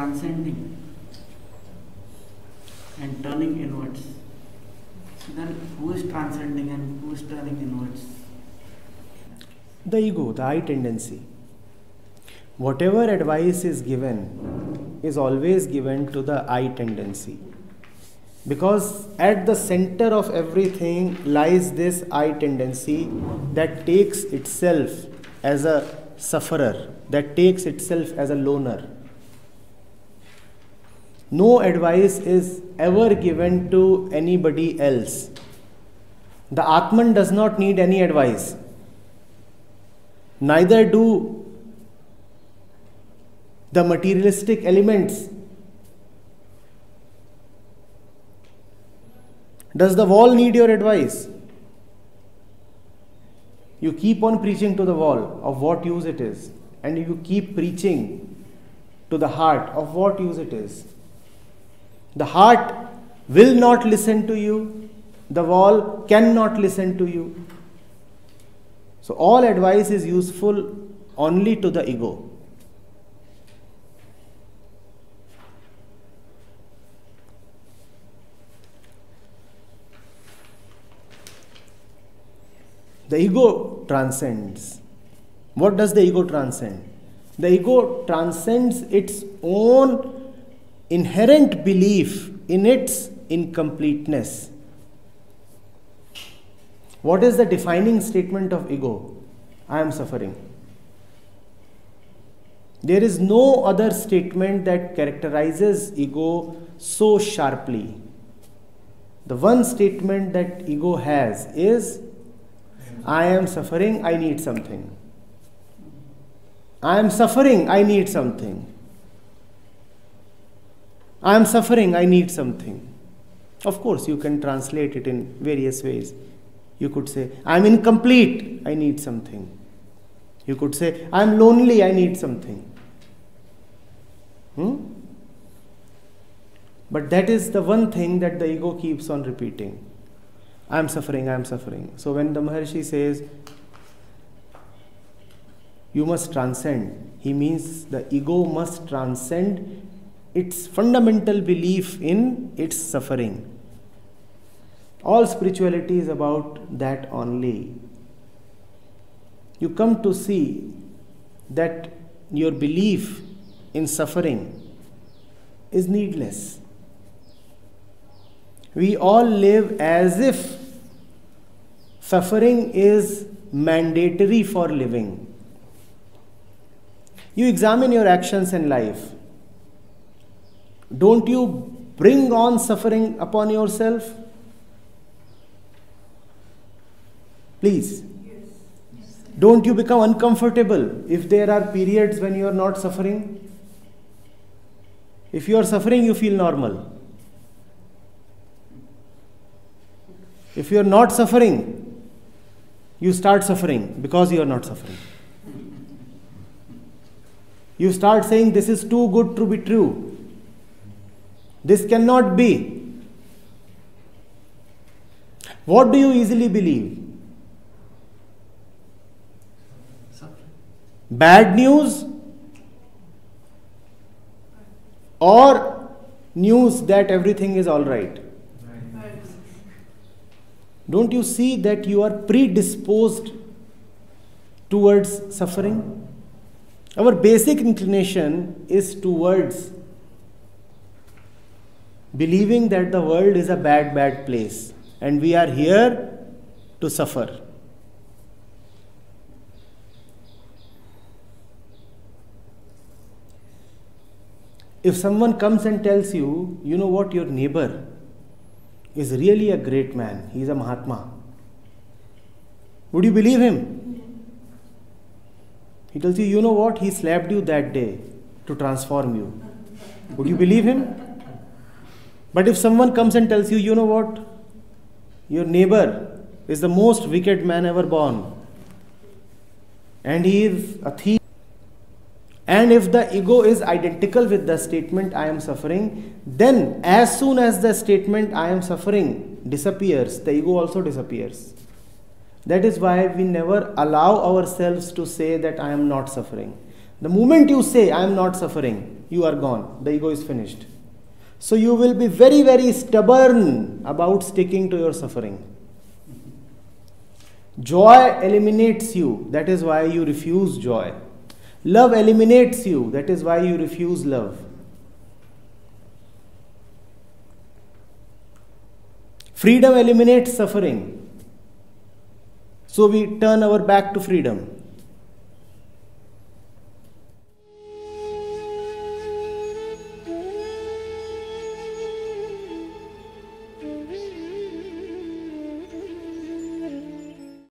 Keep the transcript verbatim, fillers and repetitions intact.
transcending and turning inwards. So then who is transcending and who is turning inwards? The ego, the I tendency. Whatever advice is given is always given to the I tendency. Because at the center of everything lies this I tendency that takes itself as a sufferer, that takes itself as a loner. No advice is ever given to anybody else. The Atman does not need any advice. Neither do the materialistic elements. Does the wall need your advice? You keep on preaching to the wall of what use it is, and you keep preaching to the heart of what use it is. The heart will not listen to you, the wall cannot listen to you. So all advice is useful only to the ego. The ego transcends. What does the ego transcend? The ego transcends its own inherent belief in its incompleteness. What is the defining statement of ego? I am suffering. There is no other statement that characterizes ego so sharply. The one statement that ego has is, I am suffering, I need something. I am suffering, I need something. I am suffering, I need something. Of course, you can translate it in various ways. You could say, I am incomplete, I need something. You could say, I am lonely, I need something. Hmm? But that is the one thing that the ego keeps on repeating. I am suffering, I am suffering. So when the Maharshi says, you must transcend, he means the ego must transcend its fundamental belief in its suffering. All spirituality is about that only. You come to see that your belief in suffering is needless. We all live as if suffering is mandatory for living. You examine your actions in life. Don't you bring on suffering upon yourself? Please. Don't you become uncomfortable if there are periods when you are not suffering? If you are suffering, you feel normal. If you are not suffering, you start suffering because you are not suffering. You start saying, this is too good to be true. This cannot be. What do you easily believe? Bad news or news that everything is all right? Don't you see that you are predisposed towards suffering? Our basic inclination is towards believing that the world is a bad, bad place and we are here to suffer. If someone comes and tells you, you know what, your neighbor is really a great man, he is a Mahatma, would you believe him? He tells you, you know what, he slapped you that day to transform you. Would you believe him? But if someone comes and tells you, you know what, your neighbor is the most wicked man ever born, and he is a thief, and if the ego is identical with the statement, I am suffering, then as soon as the statement, I am suffering, disappears, the ego also disappears. That is why we never allow ourselves to say that I am not suffering. The moment you say, I am not suffering, you are gone. The ego is finished. So you will be very, very stubborn about sticking to your suffering. Joy eliminates you. That is why you refuse joy. Love eliminates you. That is why you refuse love. Freedom eliminates suffering. So we turn our back to freedom.